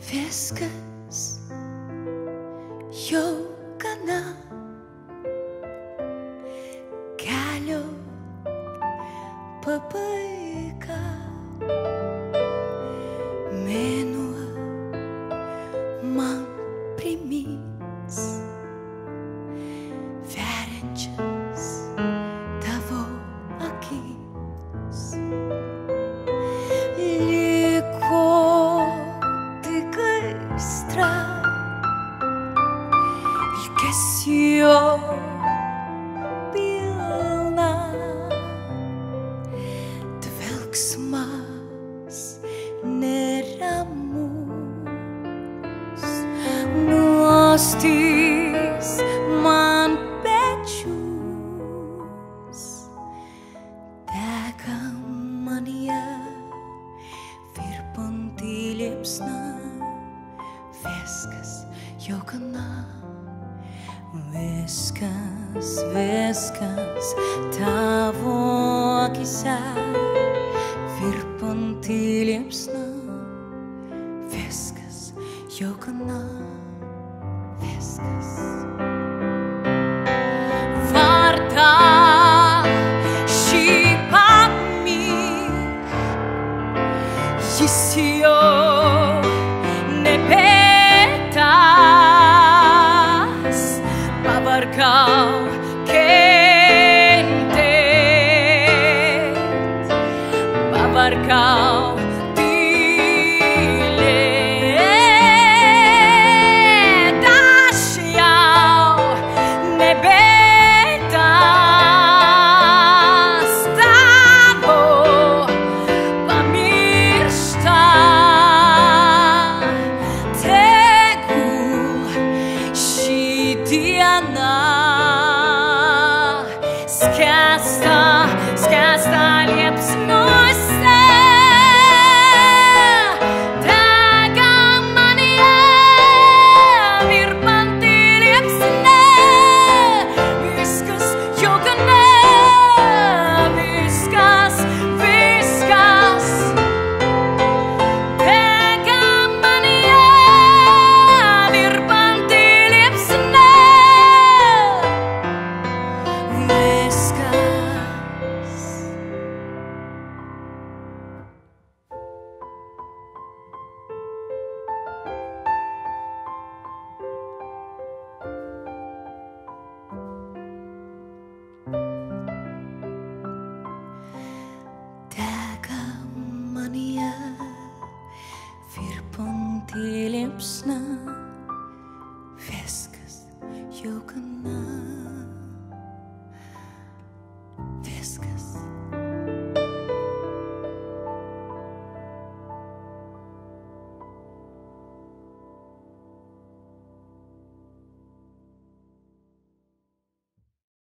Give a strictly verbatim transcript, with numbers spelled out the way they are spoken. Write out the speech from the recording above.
viskas jau gana, kelio pabaiga, mėnuo man primins veriančias tavo akis. Liko tik aistra, ilgesio pilna, dvelksmas neramus nuostys man pečius, dega manyje virpanti liepsna. Viskas jau gana, viskas, viskas tavo akyse virpanti liepsna. Viskas jau gana, viskas. Varta šį pamyk, jis jau nebetas, pavargau kentėt, pavargau tylėt. Aš jau nebetas tavo pamiršta. Tegul ši diena skęsta, skęsta liepsnose. Dega manyje virpanti liepsna. Viskas jau gana, viskas, viskas. Dega manyje virpanti liepsna. Viskas. Dega manyje virpanti liepsna. Viskas jau gana.